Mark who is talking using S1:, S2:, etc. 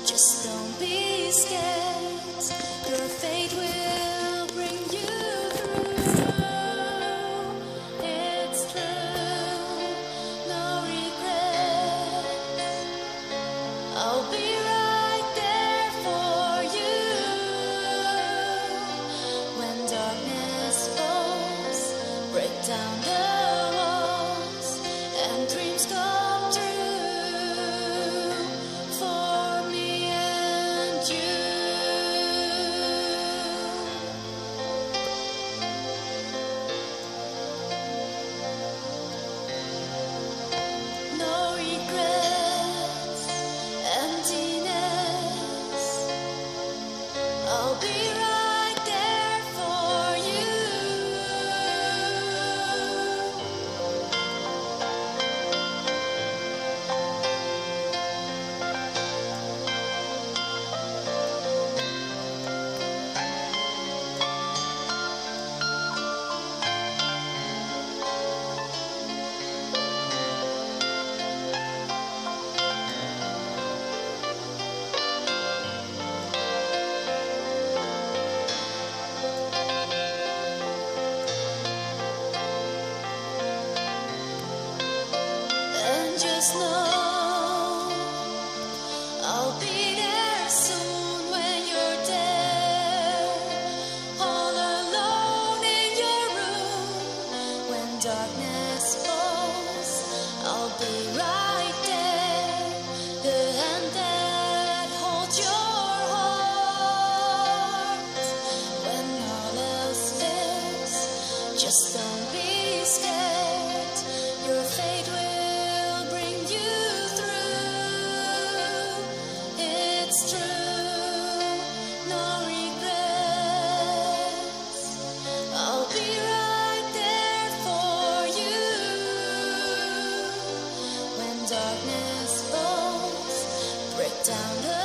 S1: Just don't be scared. Your fate will bring you through. It's true, no regret. I'll be right there for you. When darkness falls, break down the walls and dreams come true for me and you. No regrets, emptiness. I'll be right there for you. And just know I'll be there soon when you're there, all alone in your room. When darkness falls, I'll be right there, the hand that holds your heart. When all else fails, just don't be scared. Your fate will bring you through. It's true, no regrets. I'll be right there for you. When darkness falls, break down the